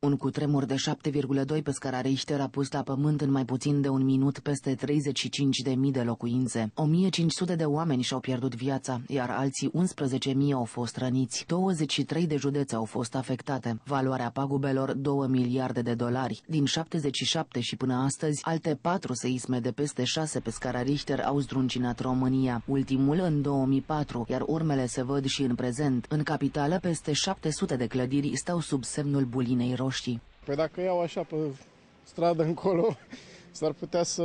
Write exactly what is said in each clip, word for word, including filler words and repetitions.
Un cutremur de șapte virgulă doi pe scara Richter a pus la pământ în mai puțin de un minut peste treizeci și cinci de mii de locuințe. o mie cinci sute de oameni și-au pierdut viața, iar alții unsprezece mii au fost răniți. douăzeci și trei de județe au fost afectate. Valoarea pagubelor două miliarde de dolari. Din șaptezeci și șapte și până astăzi, alte patru seisme de peste șase pe scara Richter au zdruncinat România. Ultimul în două mii patru, iar urmele se văd și în prezent. În capitală, peste șapte sute de clădiri stau sub semnul bulinei roșii. Păi dacă iau așa pe stradă încolo, s-ar putea să...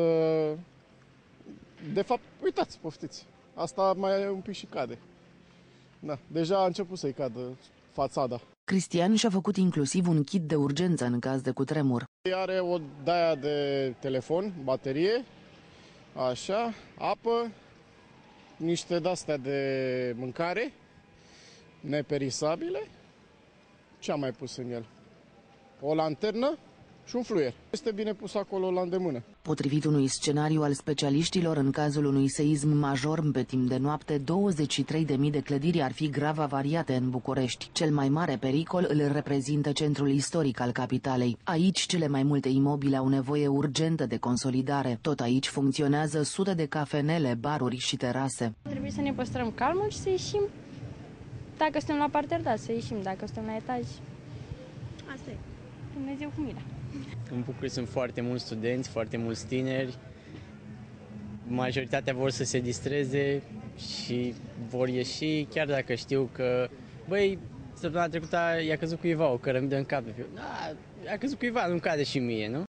De fapt, uitați, poftiți, asta mai un pic și cade. Da, deja a început să-i cadă fațada. Cristian și-a făcut inclusiv un kit de urgență în caz de cutremur. Are o daia de telefon, baterie, așa, apă, niște de-astea de mâncare, neperisabile. Ce am mai pus în el? O lanternă și un fluier. Este bine pus acolo la îndemână. Potrivit unui scenariu al specialiștilor, în cazul unui seism major pe timp de noapte, douăzeci și trei de mii de clădiri ar fi grav avariate în București. Cel mai mare pericol îl reprezintă centrul istoric al capitalei. Aici cele mai multe imobile au nevoie urgentă de consolidare. Tot aici funcționează sute de cafenele, baruri și terase. Trebuie să ne păstrăm calmul și să ieșim. Dacă suntem la parter, da, să ieșim. Dacă suntem la etaj, asta e. Dumnezeu cu mila. În București sunt foarte mulți studenți, foarte mulți tineri. Majoritatea vor să se distreze și vor ieși, chiar dacă știu că, băi, săptămâna trecută i-a căzut cuiva o cărămidă în cap. Da, a căzut cuiva, nu cade și mie, nu?